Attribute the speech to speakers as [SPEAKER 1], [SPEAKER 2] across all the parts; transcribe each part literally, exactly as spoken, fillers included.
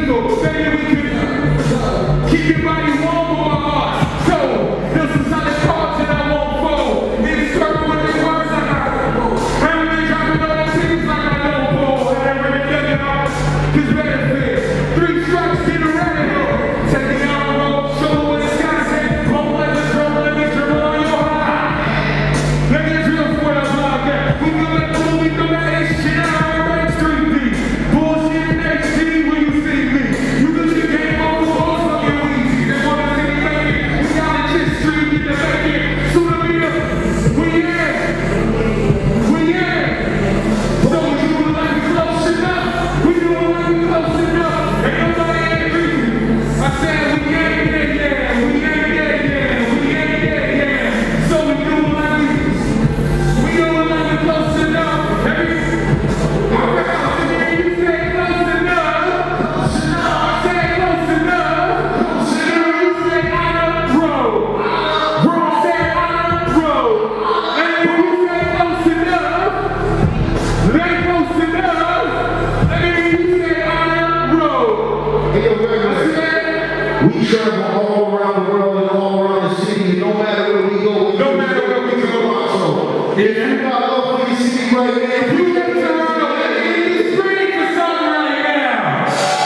[SPEAKER 1] We travel all around the world and all around the city, and no matter where we go, we no matter where we go. So, if you got love for your city right now, if you got Toronto, let's scream for something right now.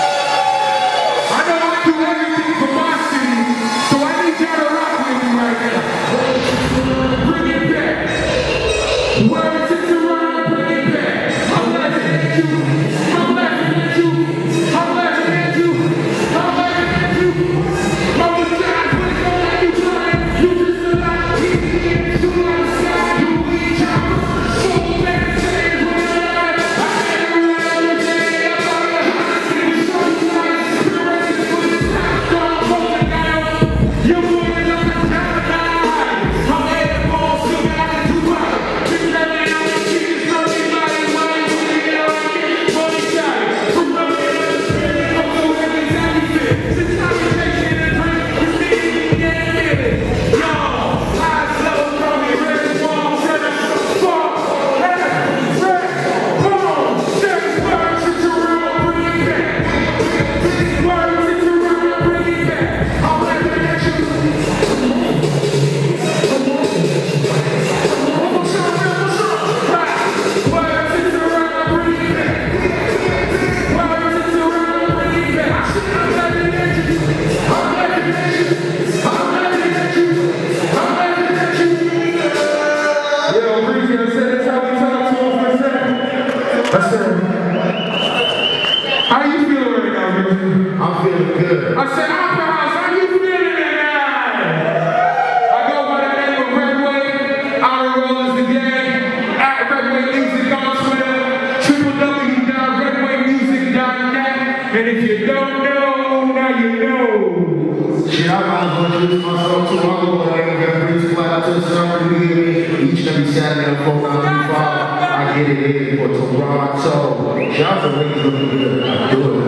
[SPEAKER 1] I know I do everything for my city, so I need y'all to rock with me right now. Bring it back. Word to Toronto, bring it back. I'm laughing at you. I'm laughing at you. I'm laughing at you. I'm laughing at you. Mama died, but it's all like you trying. You just a lot of T V and shoot outside. You weak choppers. So bad, say it's when I'm alive. I can't around with that. I'm out of the house. It's so nice. You're ready for the top. So I'm rolling down. You're moving up and down the line. I'm headed for still got it too high. Just let me out and see this dirty body. When I'm putting it on me, money shot. From running in the spirit, I'm so every time you fit. Since I'm taking it, you see me getting it. Yo, eyes closed, call me red wall, set up, fall, hey, red, boom, six words to Toronto, bring it back. Six words to Toronto, bring it back. I'm laughing at you. One more time, one more time. Words to Toronto, bring it back. Words to Toronto, bring it back. I'm laughing at you. I'm laughing at you. I'm laughing at you. I'm laughing at you. Yo, Breezy, I said that's how we talk to him for a second. I said, how you feeling right now, Breezy? I'm feeling good. I said, Opera House, how you feeling tonight? I go by the name of Redway. Our roll is the gang. At Redway Music on Twitter. w w w dot redway music dot net. And if you don't know, now you know. Shit, I might as well introduce myself too. I'm going to get Breezy fly out to the summer to be here each and every Saturday at four nine two five. I get it in for Toronto. Shout out to Lincoln. I do it.